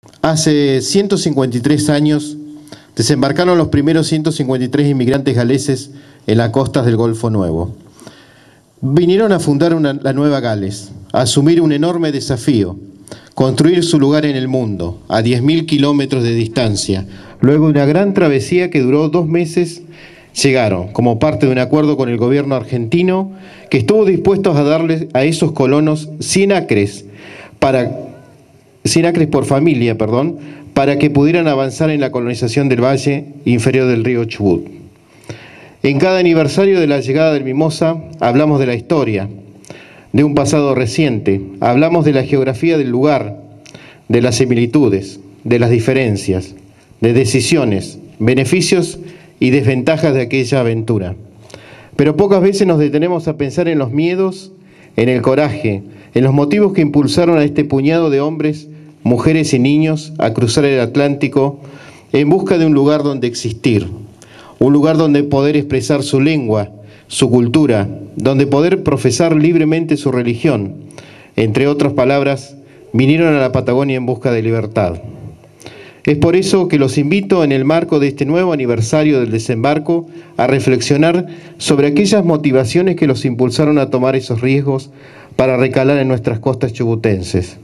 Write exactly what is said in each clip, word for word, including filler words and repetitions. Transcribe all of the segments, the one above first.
Hace ciento cincuenta y tres años desembarcaron los primeros ciento cincuenta y tres inmigrantes galeses en las costas del Golfo Nuevo. Vinieron a fundar una, la Nueva Gales, a asumir un enorme desafío, construir su lugar en el mundo, a diez mil kilómetros de distancia. Luego de una gran travesía que duró dos meses, llegaron como parte de un acuerdo con el gobierno argentino que estuvo dispuesto a darles a esos colonos cien acres, para, cien acres por familia, perdón, para que pudieran avanzar en la colonización del valle inferior del río Chubut. En cada aniversario de la llegada del Mimosa hablamos de la historia, de un pasado reciente, hablamos de la geografía del lugar, de las similitudes, de las diferencias, de decisiones, beneficios y desventajas de aquella aventura. Pero pocas veces nos detenemos a pensar en los miedos, en el coraje, en los motivos que impulsaron a este puñado de hombres, mujeres y niños a cruzar el Atlántico en busca de un lugar donde existir, un lugar donde poder expresar su lengua, su cultura, donde poder profesar libremente su religión. Entre otras palabras, vinieron a la Patagonia en busca de libertad. Es por eso que los invito, en el marco de este nuevo aniversario del desembarco, a reflexionar sobre aquellas motivaciones que los impulsaron a tomar esos riesgos para recalar en nuestras costas chubutenses.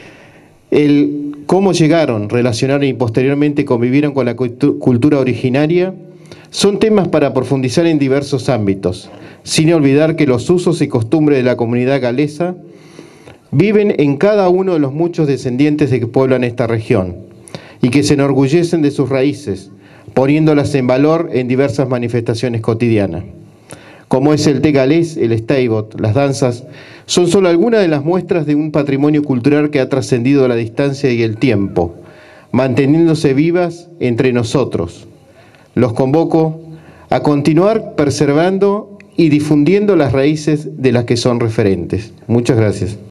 El cómo llegaron, relacionaron y posteriormente convivieron con la cultura originaria son temas para profundizar en diversos ámbitos, sin olvidar que los usos y costumbres de la comunidad galesa viven en cada uno de los muchos descendientes de que pueblan esta región y que se enorgullecen de sus raíces, poniéndolas en valor en diversas manifestaciones cotidianas. Como es el té galés, el steibot, las danzas, son solo algunas de las muestras de un patrimonio cultural que ha trascendido la distancia y el tiempo, manteniéndose vivas entre nosotros. Los convoco a continuar preservando y difundiendo las raíces de las que son referentes. Muchas gracias.